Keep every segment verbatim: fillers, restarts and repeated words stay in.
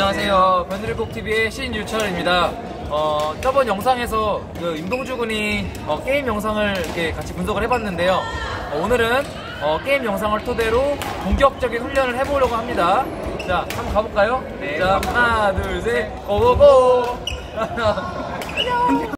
안녕하세요. 변두리국티비의 신유철입니다. 어, 저번 영상에서 그 임동주 군이 어, 게임 영상을 이렇게 같이 분석을 해봤는데요. 어, 오늘은 어, 게임 영상을 토대로 본격적인 훈련을 해보려고 합니다. 자, 한번 가볼까요? 네. 자, 하나, 둘, 셋, 고고고! 안녕!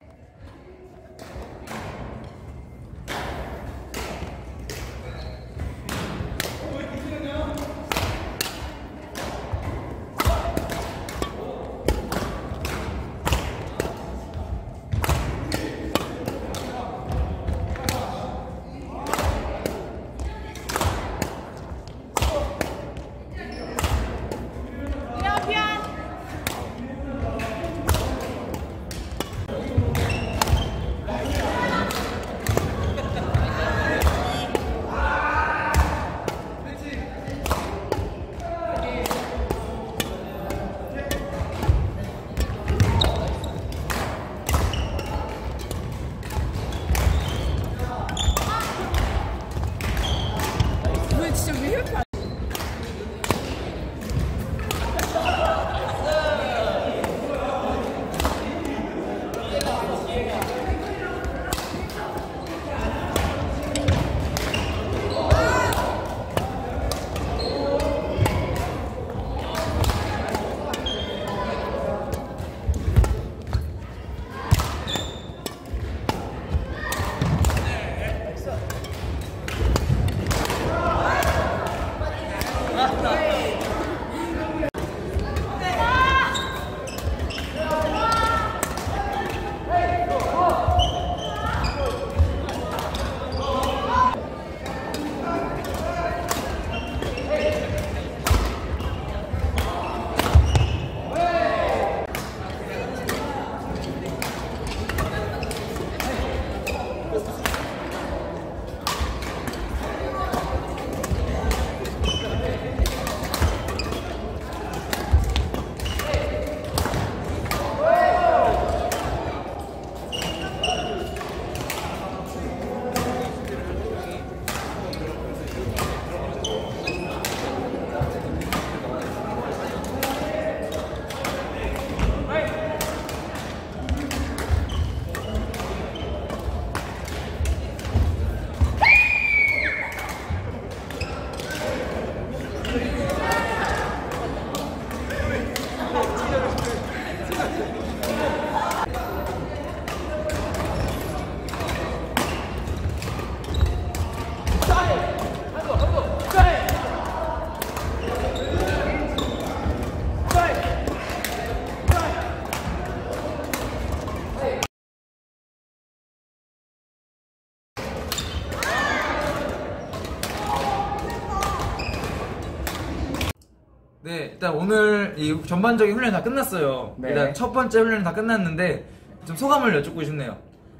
네, 일단 오늘 이 전반적인 훈련이 다 끝났어요. 네. 일단 첫 번째 훈련이 다 끝났는데 좀 소감을 여쭙고 싶네요.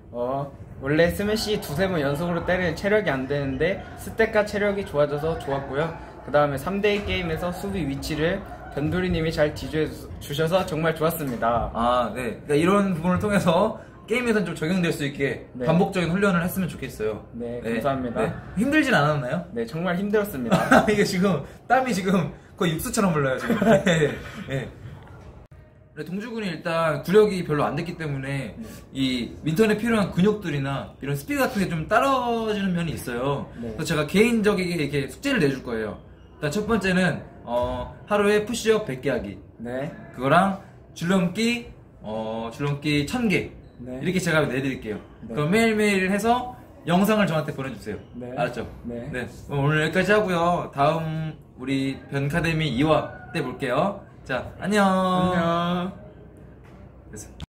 어, 원래 스매시 두세 번 연속으로 때리는 체력이 안 되는데 스택과 체력이 좋아져서 좋았고요. 그 다음에 삼 대 이 게임에서 수비 위치를 변두리님이 잘 지지해 주셔서 정말 좋았습니다. 아, 네. 그러니까 이런 부분을 통해서 게임에선 좀 적용될 수 있게 네. 반복적인 훈련을 했으면 좋겠어요. 네, 네. 감사합니다. 네. 힘들진 않았나요? 네, 정말 힘들었습니다. 이게 지금 땀이 지금 거의 육수처럼 흘러요 지금. 네. 네. 동주군이 일단 구력이 별로 안 됐기 때문에 네. 이 민턴에 필요한 근육들이나 이런 스피드 같은 게 좀 떨어지는 면이 있어요. 네. 그래서 제가 개인적이게 이렇게 숙제를 내줄 거예요. 일단 첫 번째는 어, 하루에 푸시업 백 개 하기. 네. 그거랑 줄넘기 어, 줄넘기 천 개. 네. 이렇게 제가 내드릴게요. 네. 그럼 매일매일 해서 영상을 저한테 보내주세요. 네. 알았죠? 네. 네. 그럼 오늘 여기까지 하고요. 다음 우리 변카데미 이 화 때 볼게요. 자, 안녕. 안녕. 됐어.